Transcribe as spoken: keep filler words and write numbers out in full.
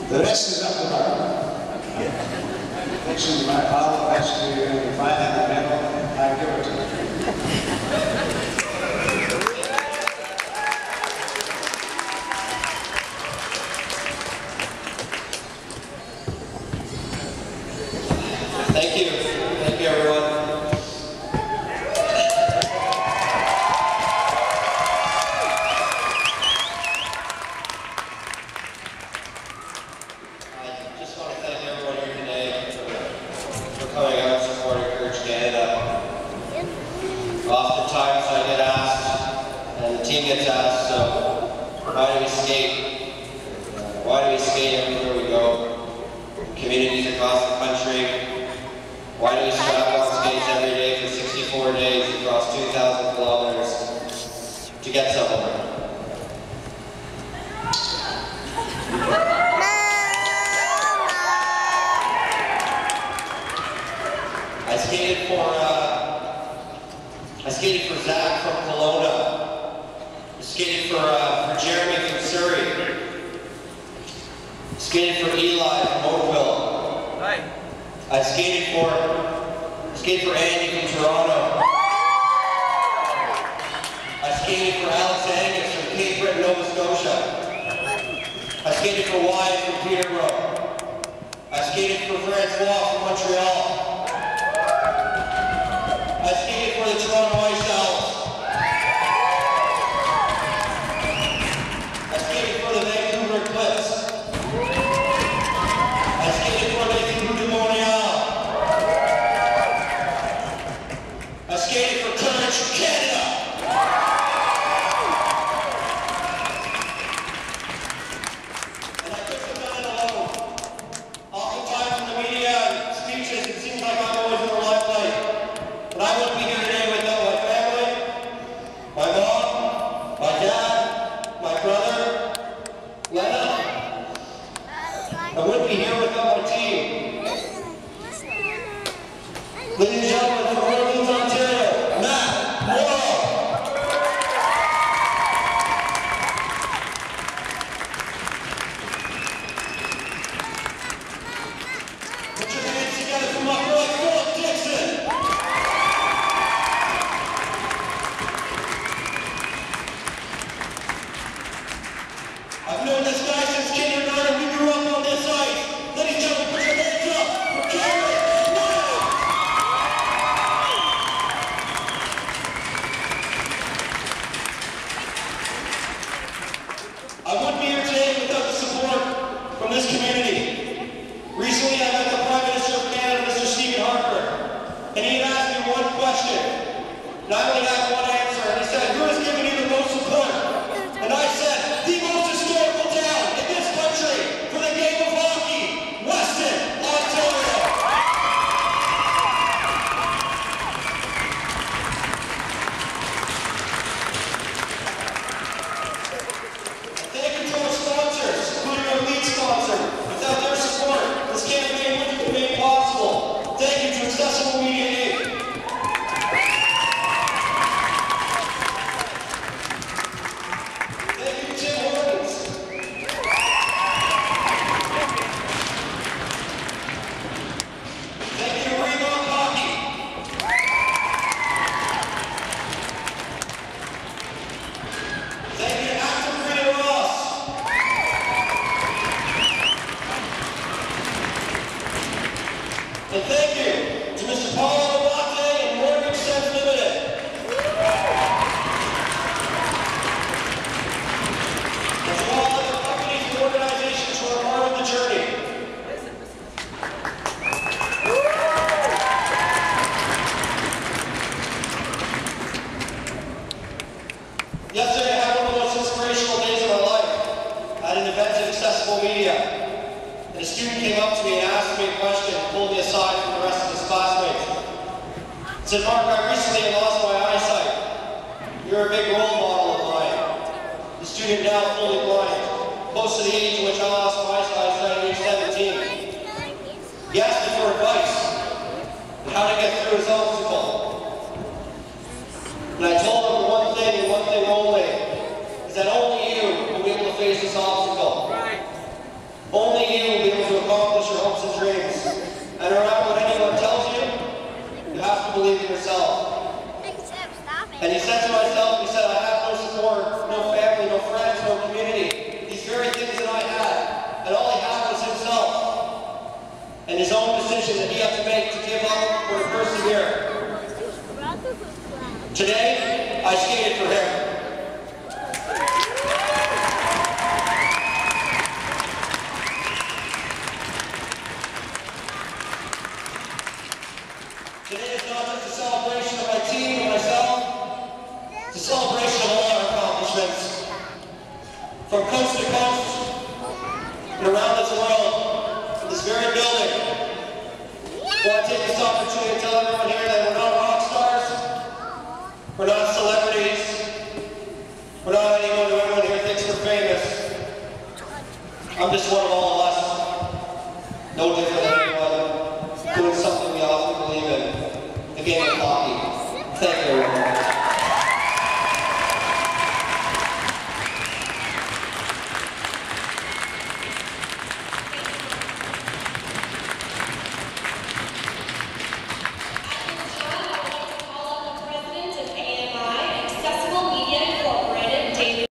The rest is up to her. Next to my father, actually, if I had the medal, I'd give it to her. Thank you. Thank you, everyone. I just want to thank everyone here today for, for coming out and supporting Courage Canada. Oftentimes I get asked, and the team gets asked, so why do we skate? Why do we skate everywhere we go? Communities across the country. Why do we strap on skates every day for sixty-four days across two thousand kilometers to get somewhere? I skated for, uh, I skated for Zach from Kelowna. I skated for, uh, for Jeremy from Surrey. I skated for Eli from Oakville. Hi. I skated for, I skated for Andy from Toronto. I skated for Alex Angus from Cape Breton, Nova Scotia. I skated for Wyatt from Peterborough. I skated for Francois from Montreal. I skated for the Toronto Ice Owls. I skated for the Vancouver Eclipse. I skated for the DeMontis. I skated for Courage Canada. And I couldn't have done it alone. Oftentimes in the media and speeches, it seems like I'm always in the limelight. But I wouldn't be here today without my family, my mom, my dad, my brother, Lena. I wouldn't be here without my team. Ladies and gentlemen, from Orleans, Ontario, Matt Morrow. Put your hands together for my boy, Philip Dixon. I've known this guy since kindergarten. We grew up on this ice. Ladies and gentlemen, put your hands up for Cameron. I wouldn't be here today without the support from this community. Recently, I met the Prime Minister of Canada, Mister Stephen Harper, and he had asked me one question, and I only had one answer, and he said, who has given you the most support? And I said, the most historical town in this country for the game of hockey, Weston, Ontario. Thank you to our sponsors, including our lead sponsor. Without their support, this campaign wouldn't have been made possible. Thank you to Accessible Media Incorporated. Thank you to Tim Hortons. Thank you to Reebok Hockey. Thank you to Active Green Ross. And thank you to Mister Paul Abate and Mortgage Sense Limited. And to all other companies and organizations who are part of the journey. Yesterday I had one of the most inspirational days of my life at an event in Accessible Media. And a student came up to me and asked me a question and pulled me aside from the rest of his classmates. He said, Mark, I recently lost my eyesight. You're a big role model of mine. The student now fully blind, close to the age in which I lost my eyesight at age seventeen. He asked me for advice on how to get through his obstacle. And I told him one thing and one thing only, is that only you will be able to face this obstacle. Only you will be able to accomplish your hopes and dreams. And no matter what anyone tells you, you have to believe in yourself. And he said to myself, he said, I have no support, no family, no friends, no community. These very things that I had. And all he had was himself. And his own decision that he had to make to give up or to persevere. Today, I skated for him. Today is not just a celebration of my team and myself, it's a celebration of all our accomplishments. From coast to coast and around this world, in this very building, I want to take this opportunity to tell everyone here that we're not rock stars, we're not celebrities, we're not anyone who everyone here thinks we're famous. I'm just one of all of us, no different than anyone, doing something we often believe in, the game of hockey. Thank you.